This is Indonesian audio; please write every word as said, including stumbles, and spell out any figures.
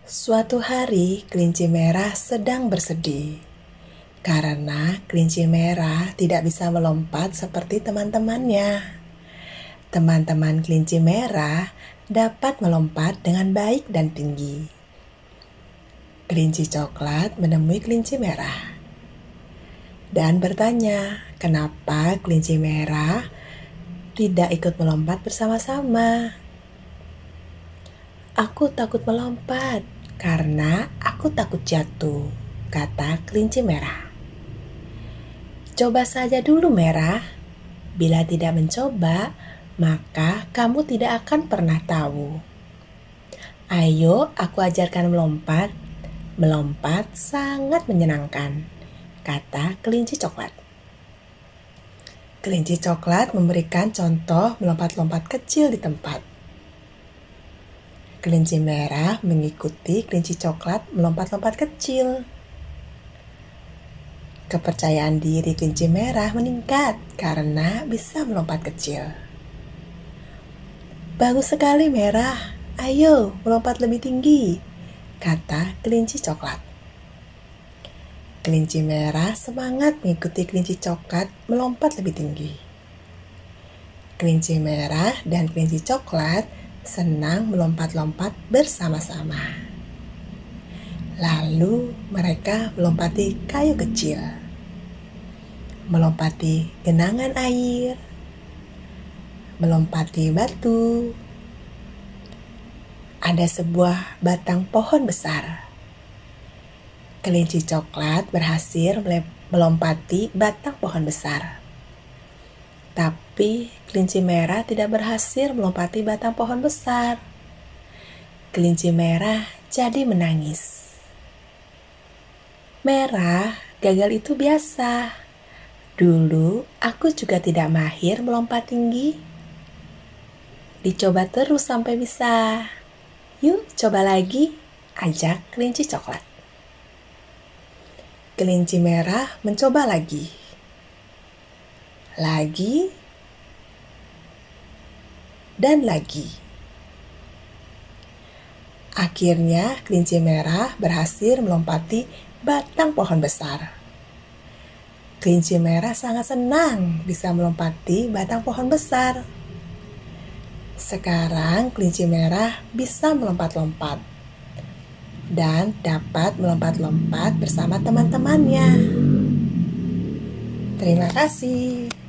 Suatu hari, kelinci merah sedang bersedih karena kelinci merah tidak bisa melompat seperti teman-temannya. Teman-teman kelinci merah dapat melompat dengan baik dan tinggi. Kelinci coklat menemui kelinci merah dan bertanya, kenapa kelinci merah tidak ikut melompat bersama-sama? Aku takut melompat karena aku takut jatuh, kata kelinci merah. Coba saja dulu merah, bila tidak mencoba, maka kamu tidak akan pernah tahu. Ayo aku ajarkan melompat, melompat sangat menyenangkan, kata kelinci coklat. Kelinci coklat memberikan contoh melompat-lompat kecil di tempat. Kelinci merah mengikuti kelinci coklat melompat-lompat kecil. Kepercayaan diri kelinci merah meningkat karena bisa melompat kecil. Bagus sekali merah, ayo melompat lebih tinggi, kata kelinci coklat. Kelinci merah semangat mengikuti kelinci coklat melompat lebih tinggi. Kelinci merah dan kelinci coklat senang melompat-lompat bersama-sama. Lalu mereka melompati kayu kecil, melompati genangan air, melompati batu. Ada sebuah batang pohon besar. Kelinci coklat berhasil melompati batang pohon besar. Tapi kelinci merah tidak berhasil melompati batang pohon besar. Kelinci merah jadi menangis. Merah, gagal itu biasa. Dulu aku juga tidak mahir melompat tinggi. Dicoba terus sampai bisa. Yuk coba lagi, ajak kelinci coklat. Kelinci merah mencoba lagi. Lagi. Dan lagi. Akhirnya kelinci merah berhasil melompati batang pohon besar. Kelinci merah sangat senang bisa melompati batang pohon besar. Sekarang kelinci merah bisa melompat-lompat dan dapat melompat-lompat bersama teman-temannya. Terima kasih.